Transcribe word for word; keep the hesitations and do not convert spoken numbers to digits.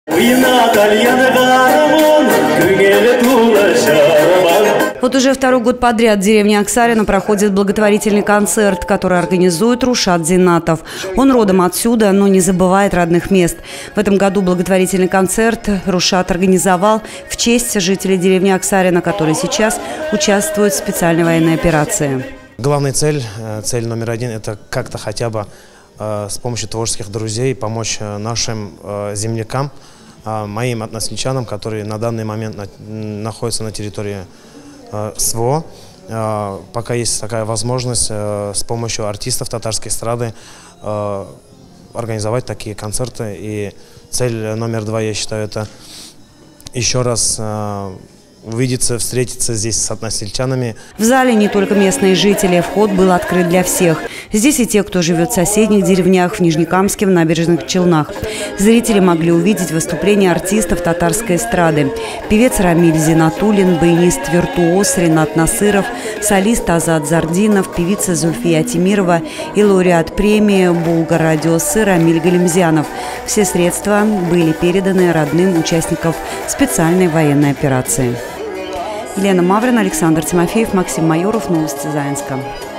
Вот уже второй год подряд в деревне Аксарина проходит благотворительный концерт, который организует Рушат Зинатов. Он родом отсюда, но не забывает родных мест. В этом году благотворительный концерт Рушат организовал в честь жителей деревни Аксарина, которые сейчас участвуют в специальной военной операции. Главная цель, цель номер один – это как-то хотя бы э, с помощью творческих друзей помочь нашим э, землякам, э, моим односельчанам, которые на данный момент на, находятся на территории э, СВО. Э, пока есть такая возможность э, с помощью артистов татарской эстрады э, организовать такие концерты. И цель номер два, я считаю, это еще раз э, увидеться, встретиться здесь с односельчанами. В зале не только местные жители, вход был открыт для всех. Здесь и те, кто живет в соседних деревнях, в Нижнекамске, в Набережных Челнах. Зрители могли увидеть выступления артистов татарской эстрады. Певец Рамиль Зинатуллин, баянист-виртуоз Ринат Насыров, солист Азат Зардинов, певица Зульфия Тимирова и лауреат премии Булгар-радиосы Рамиль Галимзянов. Все средства были переданы родным участников специальной военной операции. Елена Маврина, Александр Тимофеев, Максим Майоров. Новости Заинска.